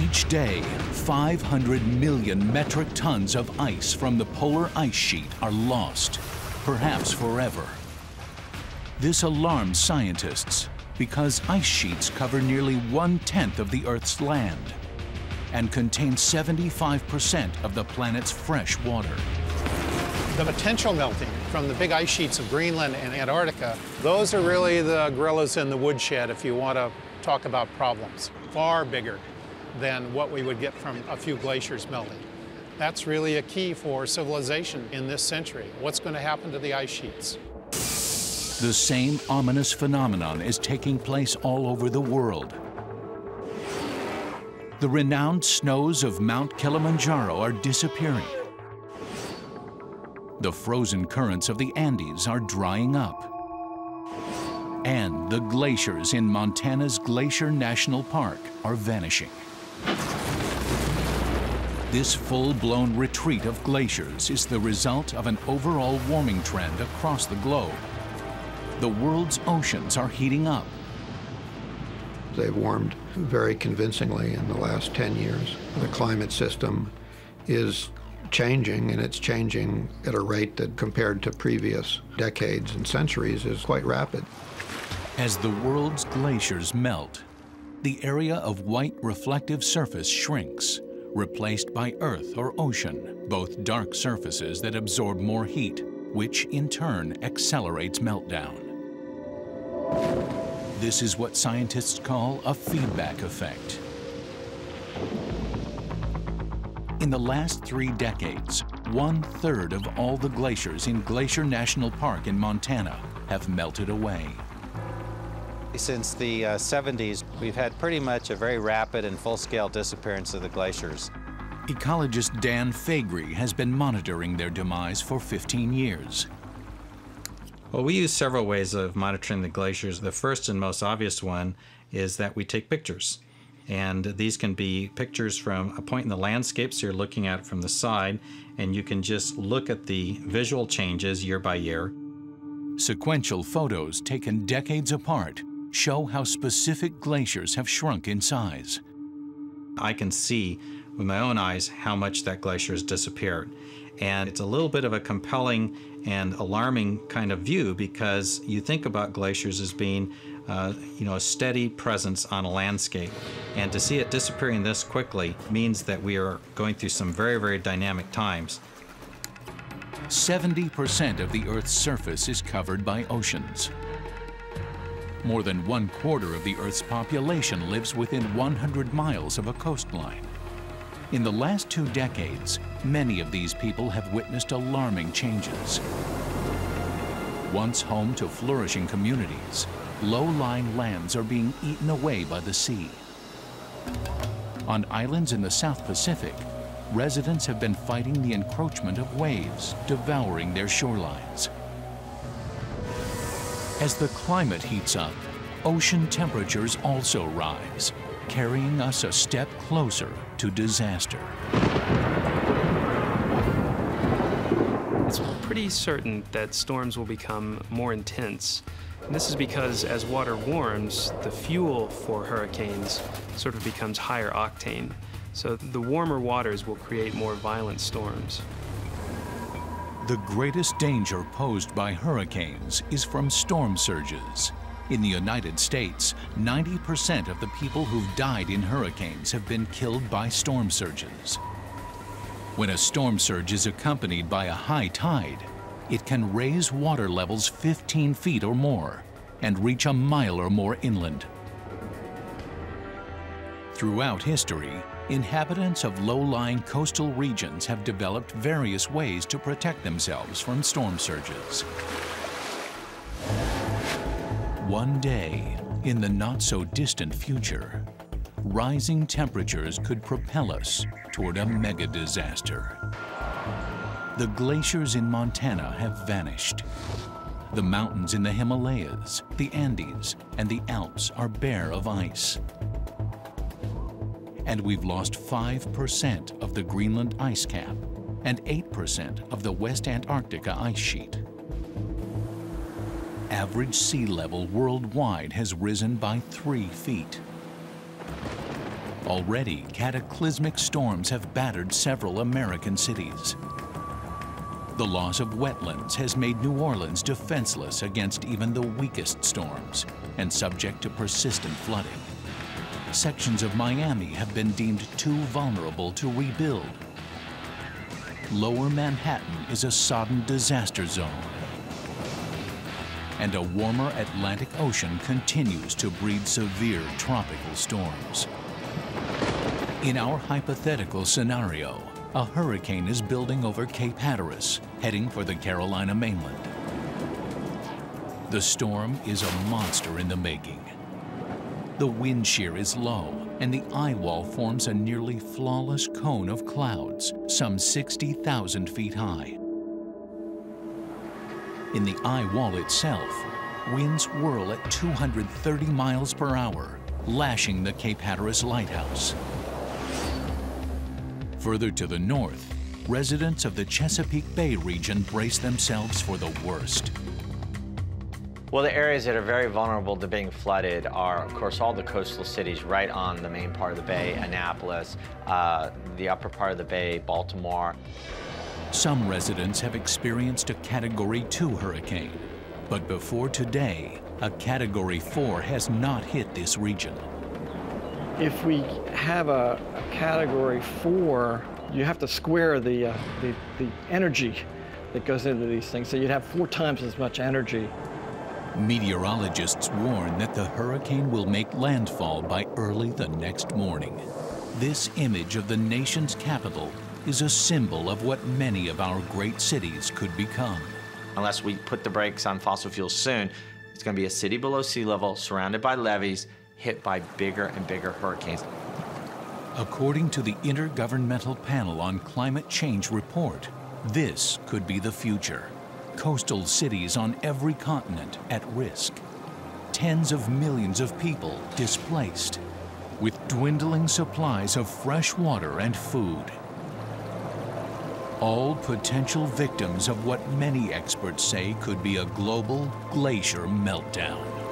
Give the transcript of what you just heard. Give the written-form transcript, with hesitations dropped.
Each day, 500 million metric tons of ice from the polar ice sheet are lost, perhaps forever. This alarms scientists because ice sheets cover nearly 1/10 of the Earth's land and contain 75% of the planet's fresh water. The potential melting from the big ice sheets of Greenland and Antarctica, those are really the gorillas in the woodshed if you want to talk about problems. Far bigger than what we would get from a few glaciers melting. That's really a key for civilization in this century. What's going to happen to the ice sheets? The same ominous phenomenon is taking place all over the world. The renowned snows of Mount Kilimanjaro are disappearing. The frozen currents of the Andes are drying up. And the glaciers in Montana's Glacier National Park are vanishing. This full-blown retreat of glaciers is the result of an overall warming trend across the globe. The world's oceans are heating up. They've warmed very convincingly in the last 10 years. The climate system is changing, and it's changing at a rate that, compared to previous decades and centuries, is quite rapid. As the world's glaciers melt, the area of white reflective surface shrinks, replaced by earth or ocean, both dark surfaces that absorb more heat, which in turn accelerates meltdown. This is what scientists call a feedback effect. In the last 3 decades, 1/3 of all the glaciers in Glacier National Park in Montana have melted away. Since the 70s, we've had pretty much a very rapid and full-scale disappearance of the glaciers. Ecologist Dan Faegre has been monitoring their demise for 15 years. Well, we use several ways of monitoring the glaciers. The first and most obvious one is that we take pictures. And these can be pictures from a point in the landscape, so you're looking at it from the side, and you can just look at the visual changes year by year. Sequential photos taken decades apart show how specific glaciers have shrunk in size. I can see with my own eyes how much that glacier has disappeared. And it's a little bit of a compelling and alarming kind of view, because you think about glaciers as being a steady presence on a landscape. And to see it disappearing this quickly means that we are going through some very, very dynamic times. 70% of the Earth's surface is covered by oceans. More than 1/4 of the Earth's population lives within 100 miles of a coastline. In the last 2 decades, many of these people have witnessed alarming changes. Once home to flourishing communities, low-lying lands are being eaten away by the sea. On islands in the South Pacific, residents have been fighting the encroachment of waves, devouring their shorelines. As the climate heats up, ocean temperatures also rise, carrying us a step closer to disaster. It's pretty certain that storms will become more intense. And this is because as water warms, the fuel for hurricanes sort of becomes higher octane. So the warmer waters will create more violent storms. The greatest danger posed by hurricanes is from storm surges. In the United States, 90% of the people who've died in hurricanes have been killed by storm surges. When a storm surge is accompanied by a high tide, it can raise water levels 15 feet or more and reach a mile or more inland. Throughout history, inhabitants of low-lying coastal regions have developed various ways to protect themselves from storm surges. One day, in the not-so-distant future, rising temperatures could propel us toward a mega-disaster. The glaciers in Montana have vanished. The mountains in the Himalayas, the Andes, and the Alps are bare of ice. And we've lost 5% of the Greenland ice cap and 8% of the West Antarctica ice sheet. Average sea level worldwide has risen by 3 feet. Already, cataclysmic storms have battered several American cities. The loss of wetlands has made New Orleans defenseless against even the weakest storms and subject to persistent flooding. Sections of Miami have been deemed too vulnerable to rebuild. Lower Manhattan is a sodden disaster zone. And a warmer Atlantic Ocean continues to breed severe tropical storms. In our hypothetical scenario, a hurricane is building over Cape Hatteras, heading for the Carolina mainland. The storm is a monster in the making. The wind shear is low, and the eye wall forms a nearly flawless cone of clouds, some 60,000 feet high. In the eye wall itself, winds whirl at 230 miles per hour, lashing the Cape Hatteras lighthouse. Further to the north, residents of the Chesapeake Bay region brace themselves for the worst. Well, the areas that are very vulnerable to being flooded are, of course, all the coastal cities right on the main part of the bay, Annapolis, the upper part of the bay, Baltimore. Some residents have experienced a Category 2 hurricane, but before today, a Category 4 has not hit this region. If we have a Category 4, you have to square the energy that goes into these things, so you'd have 4 times as much energy. Meteorologists warn that the hurricane will make landfall by early the next morning. This image of the nation's capital is a symbol of what many of our great cities could become. Unless we put the brakes on fossil fuels soon, it's going to be a city below sea level, surrounded by levees, hit by bigger and bigger hurricanes. According to the Intergovernmental Panel on Climate Change report, this could be the future. Coastal cities on every continent at risk. Tens of millions of people displaced, with dwindling supplies of fresh water and food. All potential victims of what many experts say could be a global glacier meltdown.